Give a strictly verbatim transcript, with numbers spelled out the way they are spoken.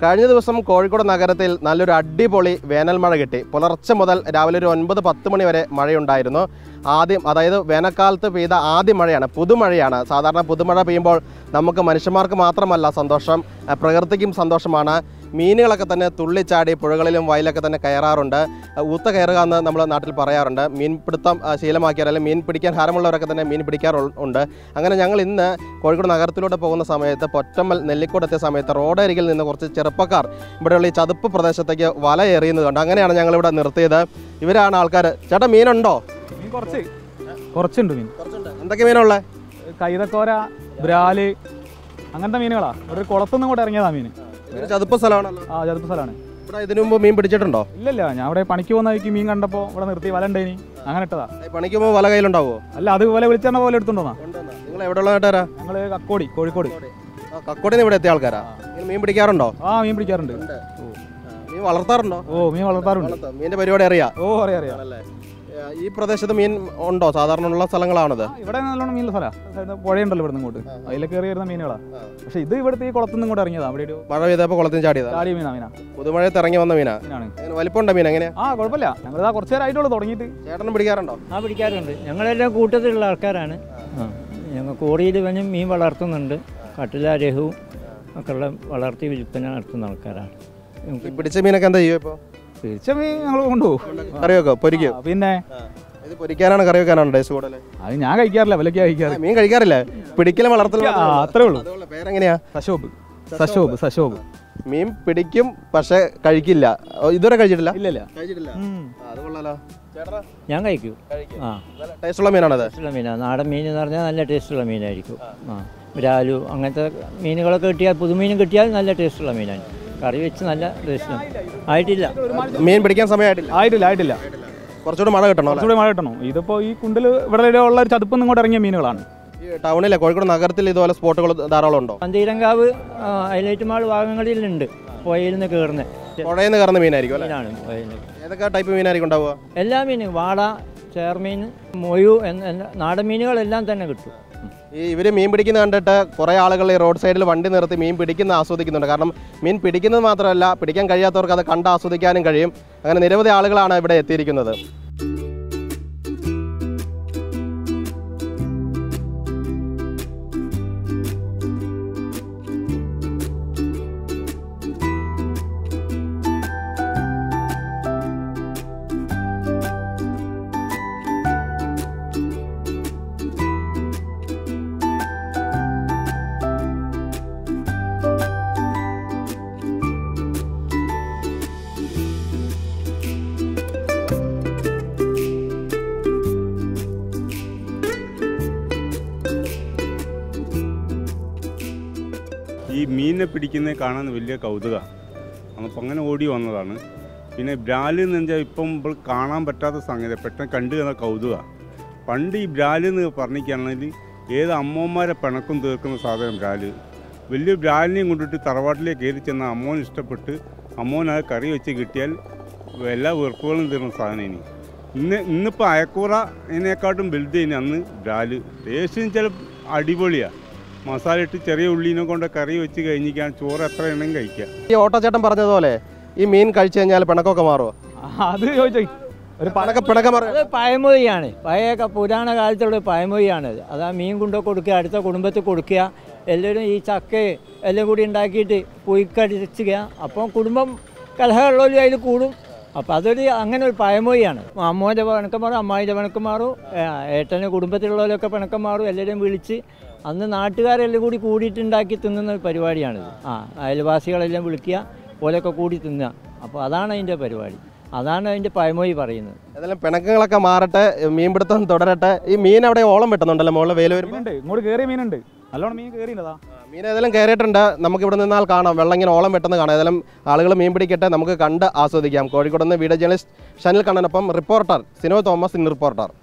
കഴിഞ്ഞ ദിവസം കോഴിക്കോട് നഗരത്തിൽ നല്ലൊരു അടിപൊളി വേനൽ മഴ കിട്ടി. പുലർച്ചെ മുതൽ രാവിലെ ഒരു ഒൻപത് പത്ത് മണി വരെ മഴയുണ്ടായിരുന്നു. ആദ്യം അതായത് വേനൽക്കാലത്ത് പെയ്ത ആദ്യ മഴയാണ്, പുതുമഴയാണ്. സാധാരണ പുതുമഴ പെയ്യുമ്പോൾ നമുക്ക് മനുഷ്യന്മാർക്ക് മാത്രമല്ല സന്തോഷം, പ്രകൃതിക്കും സന്തോഷമാണ്. മീനുകളൊക്കെ തന്നെ തുള്ളിച്ചാടി പുഴകളിലും വയലൊക്കെ തന്നെ കയറാറുണ്ട്. ഊത്ത കയറുക എന്ന് നമ്മൾ നാട്ടിൽ പറയാറുണ്ട്. മീൻപിടുത്തം ശീലമാക്കിയാൽ അല്ലെങ്കിൽ മീൻ പിടിക്കാൻ ഹാരമുള്ളവരൊക്കെ തന്നെ മീൻ പിടിക്കാറുണ്ട്. അങ്ങനെ ഞങ്ങൾ ഇന്ന് കോഴിക്കോട് നഗരത്തിലൂടെ പോകുന്ന സമയത്ത് പൊറ്റമ്മൽ നെല്ലിക്കോട് എത്തിയ സമയത്ത് റോഡരികിൽ നിന്ന് കുറച്ച് ചെറുപ്പക്കാർ ഇവിടെയുള്ള ഈ ചതുപ്പ് പ്രദേശത്തേക്ക് വല എറിയുന്നത് കണ്ട് അങ്ങനെയാണ് ഞങ്ങളിവിടെ നിർത്തിയത്. ഇവരാണ് ആൾക്കാർ. ചേട്ടാ, മീനുണ്ടോ? മീൻ കുറച്ച് കുറച്ചുണ്ട്. മീൻ എന്തൊക്കെ മീനുള്ളത്? കൈതക്കോര, ബ്രാല്, അങ്ങനത്തെ മീനുകളാ. ഒരു കുളത്തുനിന്നും കൂടെ ഇറങ്ങിയതാ മീൻ. ചതുപ്പ് സ്ഥലമാണല്ലോ. ആ, ചതുപ്പ് സ്ഥലമാണ്. ഇവിടെ ഇതിനു മുമ്പ് മീൻ പിടിച്ചിട്ടുണ്ടോ? ഇല്ലല്ല, ഞാൻ ഇവിടെ പണിക്ക് പോകുന്ന വഴിക്ക് മീൻ കണ്ടപ്പോൾ ഇവിടെ നിർത്തി വല ഉണ്ടേനി, അങ്ങനെ ഇട്ടതാ. പണിക്ക് പോകുമ്പോൾ വല കയ്യിലുണ്ടാവോ? അല്ല, അത് പോലെ വിളിച്ചെന്ന പോലെ എടുത്തുണ്ടോന്നാ. നിങ്ങൾ എവിടെ ഉള്ള നാട്ടുകാരാ? ഞങ്ങള് കക്കോടി, കോഴിക്കോട്. കക്കോടിന്ന് ഇവിടെ എത്തിയ ആൾക്കാരാ. മീൻ പിടിക്കാറുണ്ടോ? ആ, മീൻ പിടിക്കാറുണ്ട്. മീൻ വളർത്താറുണ്ടോ? ഓ, മീൻ വളർത്താറുണ്ട്. മീനിന്റെ പരിപാടി അറിയാം? ഓ, അറിയാം അറിയാം. ഈ പ്രദേശത്ത് മീൻ ഉണ്ടോ? സാധാരണ ഉള്ള സ്ഥലങ്ങളാണത്. ഇവിടെ നല്ലോണം മീനുള്ള സ്ഥലമാണ്. പുഴയുണ്ടല്ലോ ഇവിടെ ഇങ്ങോട്ട്, അതിലേക്ക് കയറി വരുന്ന മീനുകളാ. പക്ഷെ ഇത് ഇവിടുത്തെ ഈ കുളത്തുനിന്നും കൂടെ ഇറങ്ങിയതാ. അവിടെ ഒരു മഴ പെയ്തപ്പോൾ കുളത്തിന് ചാടിയതാ. ചാടിയ മീനാ. മീനാ പുതുമഴയത്ത് ഇറങ്ങി വന്ന മീനാ. വലിപ്പമുണ്ടോ മീൻ? എങ്ങനെയാ? ആ, കുഴപ്പമില്ല. ഞങ്ങളിതാ കുറച്ച് നേരമായിട്ടുള്ളൂ തുടങ്ങിയിട്ട്. ചേട്ടനും പിടിക്കാറുണ്ടോ? ആ, പിടിക്കാറുണ്ട്. ഞങ്ങളെല്ലാം കൂട്ടത്തിലുള്ള ആൾക്കാരാണ്. ഞങ്ങൾ കോറിയിൽ വനും മീൻ വളർത്തുന്നുണ്ട്. കട്ടില, രഹുവും ഒക്കെ ഉള്ള വളർത്തി വിൽപ്പന നടത്തുന്ന ആൾക്കാരാണ്. പിടിച്ച മീനൊക്കെ എന്താ ചെയ്യും ഇപ്പോൾ? പിടിച്ച മീൻ ഞങ്ങൾ കൊണ്ടുപോകും. കറി വെക്കോ? പൊരിക്കോ? പിന്നെ ഇത് പൊരിക്കാനാണ് കറി വെക്കാനാണ് ടേസ്റ്റ് കൂടുതൽ? അത് ഞാൻ കഴിക്കാറില്ല, വിലക്കാ കഴിക്കാറ്. മീൻ കഴിക്കാറില്ല, പിടിക്കലും വളർത്തലും അത്രേ ഉള്ളൂ. പേരെങ്ങനെയാ? സശോബ്. സശോബ് സശോബ് മീൻ പിടിക്കും പക്ഷെ കഴിക്കില്ല. ഇതുവരെ കഴിച്ചിട്ടില്ല? ഇല്ലല്ല, കഴിച്ചിട്ടില്ല. അത് കൊള്ളാലോ. ഞാൻ കഴിക്കും. ആ, ടേസ്റ്റുള്ള മീനാണത്. ടേസ്റ്റുള്ള മീനാണ്. നാടൻ മീൻ എന്ന് പറഞ്ഞാൽ നല്ല ടേസ്റ്റുള്ള മീനായിരിക്കും. ആ, ബ്രാലു അങ്ങനത്തെ മീനുകളൊക്കെ കിട്ടിയാൽ, പുതുമീനും കിട്ടിയാൽ നല്ല ടേസ്റ്റുള്ള മീനാണ്. കറി വെച്ച് നല്ല ടേസ്റ്റ്. ആയിട്ടില്ല, മീൻ പിടിക്കാൻ സമയമായിട്ടില്ല. ആയിട്ടില്ല ആയിട്ടില്ല കുറച്ചുകൂടി മഴ കിട്ടണം. കുറച്ചുകൂടി മഴ കിട്ടണം. ഇതിപ്പോൾ ഈ കുണ്ടിൽ ഇവിടെ ഉള്ള ഒരു ചതുപ്പ് ഇങ്ങോട്ട് ഇറങ്ങിയ മീനുകളാണ്. ഈ ടൗണിലെ കോഴിക്കോട് നഗരത്തിൽ ഇതുപോലെ സ്പോട്ടുകൾ ധാരാളം ഉണ്ടോ? പന്തീരങ്കാവ്, ഹൈലൈറ്റ് മാൾ ഭാഗങ്ങളിലുണ്ട്. പുഴയിൽ നിന്ന് കയറുന്ന പുഴയിൽ നിന്ന് കയറുന്ന മീനായിരിക്കും അല്ലേ? മീനാണ് പുഴയിൽ. ഏതൊക്കെ ടൈപ്പ് മീനായിരിക്കും ഉണ്ടാവുക? എല്ലാ മീനും, വാള, ചേർമീൻ, മൊയു എന്ന നാടൻ മീനുകളെല്ലാം തന്നെ കിട്ടും. ഈ ഇവർ മീൻ പിടിക്കുന്ന കണ്ടിട്ട് കുറേ ആളുകൾ ഈ റോഡ് സൈഡിൽ വണ്ടി നിർത്തി മീൻ പിടിക്കുന്ന ആസ്വദിക്കുന്നുണ്ട്. കാരണം മീൻ പിടിക്കുന്നത് മാത്രമല്ല, പിടിക്കാൻ കഴിയാത്തവർക്ക് അത് കണ്ട് ആസ്വദിക്കാനും കഴിയും. അങ്ങനെ നിരവധി ആളുകളാണ് ഇവിടെ എത്തിയിരിക്കുന്നത്. ഈ മീനിനെ പിടിക്കുന്നത് കാണാൻ വലിയ കൗതുകമാണ്. അപ്പം അങ്ങനെ ഓടി വന്നതാണ്. പിന്നെ ബ്രാല് എന്ന് വെച്ചാൽ ഇപ്പം ഇപ്പോൾ കാണാൻ പറ്റാത്ത സംഗതി, പെട്ടെന്ന് കണ്ടു തന്ന കൗതുകമാണ്. പണ്ട് ഈ ബ്രാല് എന്ന് പറഞ്ഞിരിക്കുകയാണെങ്കിൽ ഏത് അമ്മമാരെ പിണക്കും തീർക്കുന്ന സാധനം ബ്രാല്. വലിയ ബ്രാലിനെയും കൊണ്ടിട്ട് തറവാട്ടിലേക്ക് കയറി ചെന്ന അമ്മോൻ ഇഷ്ടപ്പെട്ട് അമ്മോൻ അത് കറി വെച്ച് കിട്ടിയാൽ എല്ലാ വെറുപ്പുകളും തീർന്ന സാധനം. ഇനി ഇന്ന് ഇന്നിപ്പോൾ അയക്കൂറ ഇതിനെക്കാട്ടും വലുത് ഇനി അന്ന് ബ്രാല്. ടേസ്റ്റിന് ചില അടിപൊളിയാണ്. മസാല ഇട്ട് ചെറിയ ഉള്ളിനെ കൊണ്ട് കറി വെച്ച് കഴിഞ്ഞിരിക്കാൻ ചോറ് എത്ര എണ്ണം കഴിക്കാം. ഈ ഓട്ടോച്ചേട്ടൻ പറഞ്ഞതുപോലെ ഈ മീൻ കഴിച്ചു കഴിഞ്ഞാൽ പിണക്കൊക്കെ മാറുമോ? അത് ചോദിച്ചോ. ഒരു പണക്ക പിണക്കം മാറും. അത് പഴമൊഴിയാണ്, പഴയ പുരാണ കാലത്തുള്ള പഴമൊഴിയാണത്. അത് ആ മീൻ കൊണ്ടു കൊടുക്കുക, അടുത്ത കുടുംബത്തിൽ കൊടുക്കുക. എല്ലാവരും ഈ ചക്ക എല്ലാം കൂടി ഉണ്ടാക്കിയിട്ട് പൊയ്ക്കടിക്കുക. അപ്പം കുടുംബം കലഹമുള്ളവരും അതിൽ കൂടും. അപ്പോൾ അതൊരു അങ്ങനെ ഒരു പഴമൊഴിയാണ്. അമ്മോൻ്റെ പിണക്കം മാറും, അമ്മായിൻ്റെ പിണക്കം മാറും, ഏട്ടൻ്റെ കുടുംബത്തിലുള്ളവരൊക്കെ പിണക്കം മാറും. എല്ലാവരെയും വിളിച്ച് അന്ന് നാട്ടുകാരെല്ലാം കൂടി കൂടിയിട്ടുണ്ടാക്കി തിന്നുന്ന ഒരു പരിപാടിയാണിത്. ആ, അയൽവാസികളെല്ലാം വിളിക്കുക, ഓലൊക്കെ കൂടി തിന്നുക. അപ്പോൾ അതാണ് അതിൻ്റെ പരിപാടി, അതാണ് അതിൻ്റെ പഴമൊഴി പറയുന്നത്. ഏതായാലും പിണക്കങ്ങളൊക്കെ മാറട്ടെ, മീൻപിടുത്തം തുടരട്ടെ. ഈ മീൻ അവിടെ ഓളം വെട്ടുന്നുണ്ടല്ലോ മുകളിൽ വെയിൽ വരുമ്പോൾ? ഇങ്ങോട്ട് കയറിയ മീനുണ്ട്, നല്ലോണം മീൻ കയറിയില്ലതാ. മീൻ ഏതായാലും കയറിയിട്ടുണ്ട്. നമുക്ക് ഇവിടെ നിന്നാൽ കാണാം, വെള്ളം ഇങ്ങനെ ഓളം വെട്ടുന്നത് കാണാം. ഏതായാലും ആളുകൾ മീൻ പിടിക്കട്ടെ, നമുക്ക് കണ്ട് ആസ്വദിക്കാം. കോഴിക്കോട് നിന്ന് വീഡിയോ ജേർണലിസ്റ്റ് ഷനിൽ കണ്ണനൊപ്പം reporter Sino Thomas, in reporter.